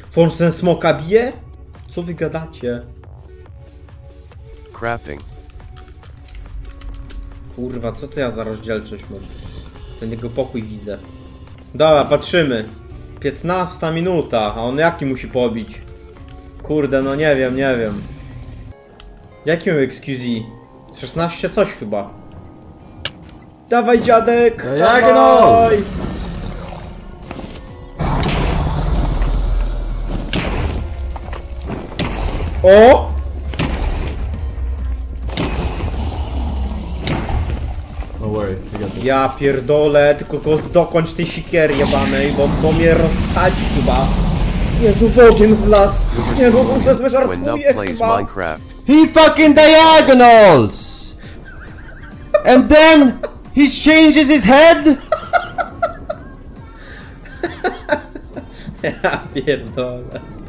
Forsen smoka bije? Co wy gadacie? Crafting. Kurwa, co to ja za rozdzielczość mam? Ten jego pokój widzę. Dobra, patrzymy. 15 minuta, a on jaki musi pobić? Kurde, no nie wiem, nie wiem. Jaki miał XQZ? 16 coś chyba. Dawaj dziadek! Dawaj! O! Ja pierdolę, tylko go dokończ tej sikiery jebanej, bo mnie rozsadzi chyba. Jezu, w ogień w las. Nie, bo on sobie żartuje chyba. He fucking diagonals! And then he changes his head? Ja pierdolę.